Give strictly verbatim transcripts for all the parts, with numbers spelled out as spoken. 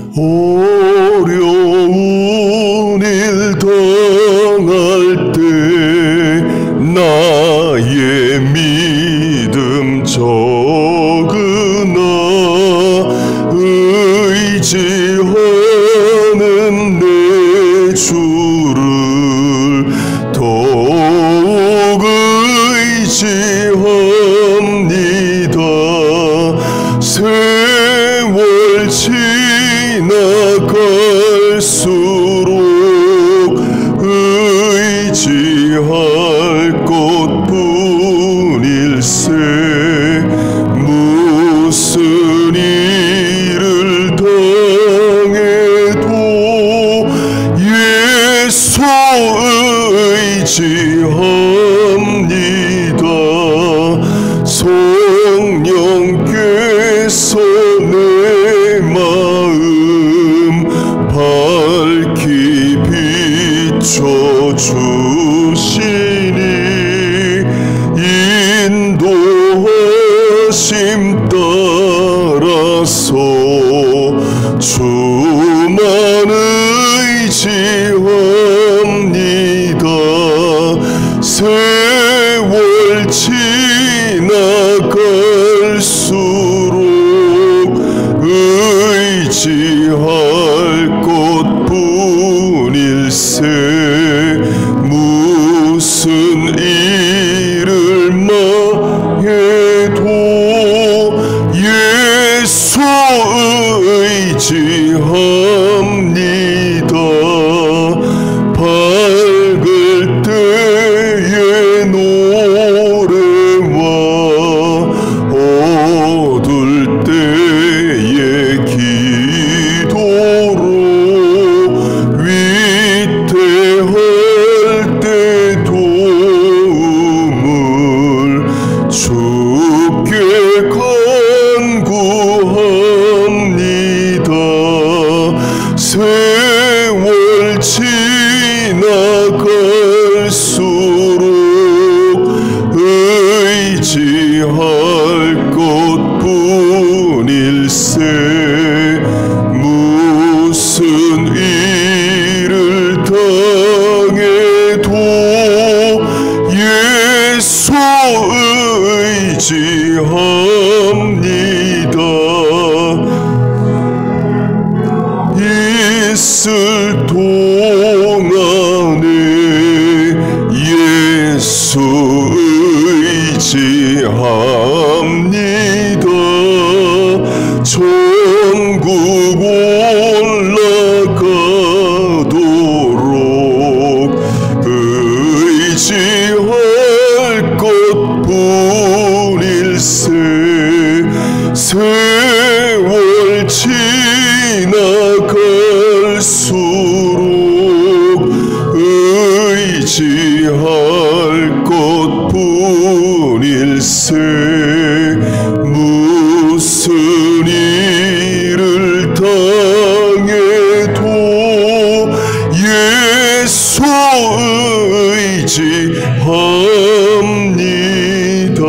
어려운 일 당할 때 나의 믿음 적으나 의지하는 내 주를 더욱 의지합니다. 세월 지나갈수록 의지할 것뿐일세. 무슨 일을 당해도 예수 의지합니다. 성령께서 내 마음 밝히 비춰주시니 인도하심 따라서 주만 의지합니다. 세월 지나갈수록 의지할 것뿐일세. 무슨 일을 망해도 예수 의지합니다. 밝을 때의 노래와 어둘 때의 기도로 위태할 때 도움을 주께 간구합니다. 세월 지나갈수록 의지할 것뿐일세. 무슨 일을 당해도 예수 의지합니다. 있을 동안에 예수 의지합니다. 천국 올라가도록 의지할 것뿐일세. 세월 지나갈수록 의지할 것뿐일세. 무슨 일을 당해도 예수 의지합니다.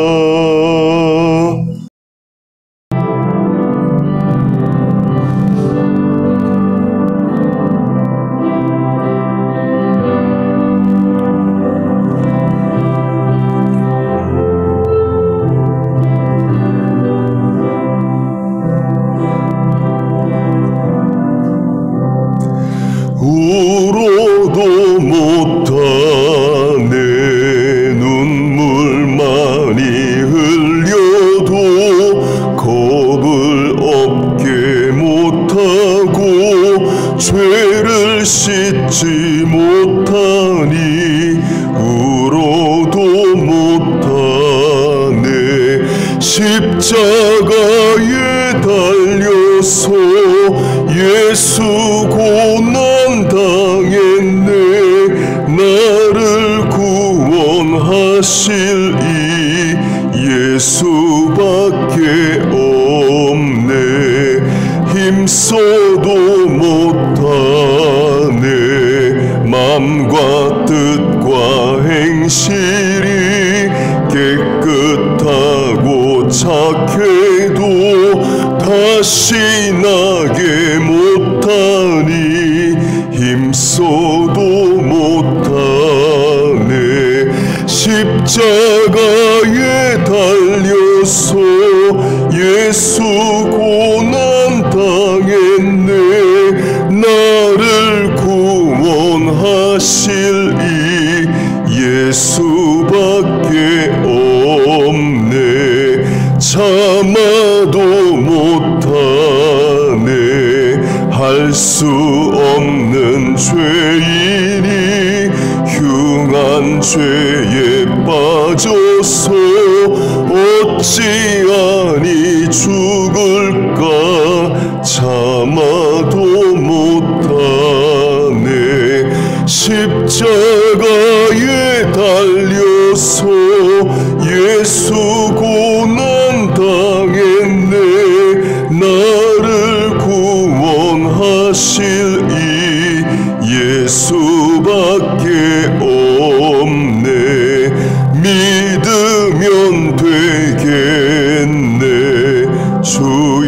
울어도 못하네. 눈물 많이 흘려도 겁을 없게 못하고 죄를 씻지 못하니 울어도 못하네. 십자가에 달려서 예수 고난 당했네. 나를 구원하실 이 예수밖에 없네. 힘써도 못하네. 맘과 뜻과 행실이 깨끗하고 착해도 다 다시 나게 못하니 힘써도 못하네. 십자가에 달려서 예수 고난 당했네. 나를 구원하실 이 예수밖에 없네. 참아도 못하네. 할 수 없는 죄인이 흉한 죄에 빠져서 어찌하니 죽을까. 참아도 못하네. 십자가에 달려서 예수 고난 당했네. 나를 구원하실 이 예수밖에 없네. 믿으면 되겠네. 주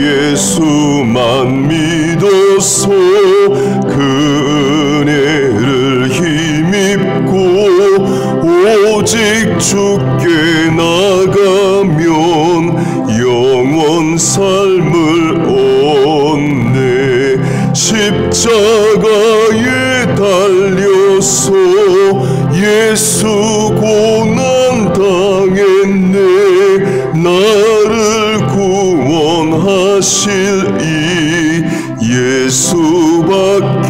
예수만 믿어서 그 은혜를 힘입고 오직 주께 나가면 영원 삶을 얻네. 십자가에 달려서 예수 고난 당했네. 나를 구원하실 이 예수밖에